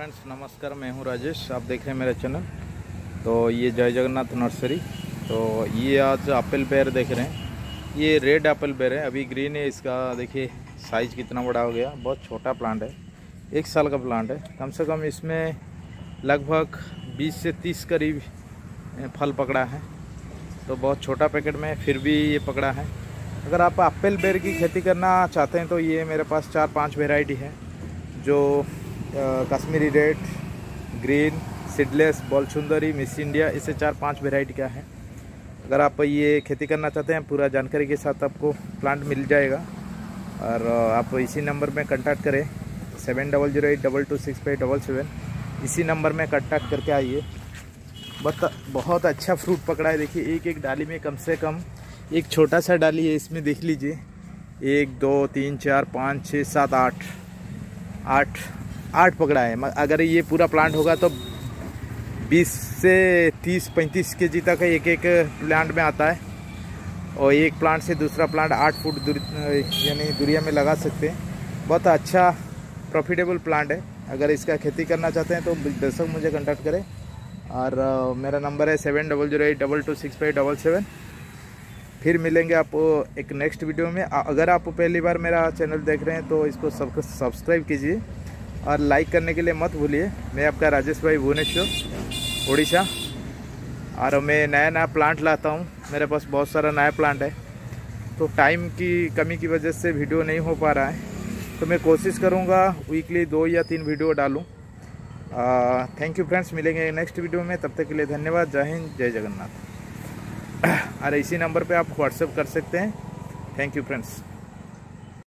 Friends नमस्कार, मैं हूं राजेश। आप देख रहे हैं मेरा चैनल। तो ये जय जगन्नाथ नर्सरी। तो ये आज एप्पल पेयर देख रहे हैं। ये रेड एप्पल पेयर है, अभी ग्रीन है। इसका देखिए साइज़ कितना बड़ा हो गया। बहुत छोटा प्लांट है, 1 साल का प्लांट है। कम से कम इसमें लगभग 20 से 30 करीब फल पकड़ा है। तो बहुत छोटा पैकेट में फिर भी ये पकड़ा है। अगर आप एप्पल पेयर की खेती करना चाहते हैं तो ये मेरे पास 4-5 वेराइटी है, जो Kashmiri red, green, seedless, ball Sundari, miss India, इसे 4-5 वेराइटी का है। अगर आप ये खेती करना चाहते हैं पूरा जानकारी के साथ आपको प्लांट मिल जाएगा। और आप इसी नंबर में कांटेक्ट करें 7008226577। इसी नंबर में कांटेक्ट करके आइए। बहुत अच्छा फ्रूट पकड़ा है। देखिए एक एक डाली में कम से कम एक छोटा सा डाली है, इसमें देख लीजिए 1 2 3 4 5 6 7 8 पकड़ा है। अगर ये पूरा प्लांट होगा तो 20 से 30-35 kg तक एक एक प्लांट में आता है। और एक प्लांट से दूसरा प्लांट 8 फुट यानी दूरिया में लगा सकते हैं। बहुत अच्छा प्रॉफिटेबल प्लांट है। अगर इसका खेती करना चाहते हैं तो दर्शक मुझे कांटेक्ट करें। और मेरा नंबर है 7008226577। फिर मिलेंगे आपको एक नेक्स्ट वीडियो में। अगर आप पहली बार मेरा चैनल देख रहे हैं तो इसको सब्सक्राइब कीजिए और लाइक करने के लिए मत भूलिए। मैं आपका राजेश भाई, भुवनेश्वर, उड़ीसा। और मैं नया प्लांट लाता हूँ। मेरे पास बहुत सारा नया प्लांट है, तो टाइम की कमी की वजह से वीडियो नहीं हो पा रहा है। तो मैं कोशिश करूँगा वीकली 2 या 3 वीडियो डालूँ। थैंक यू फ्रेंड्स, मिलेंगे नेक्स्ट वीडियो में। तब तक के लिए धन्यवाद। जय हिंद, जय जगन्नाथ। और इसी नंबर पे आप व्हाट्सएप कर सकते हैं। Thank you friends.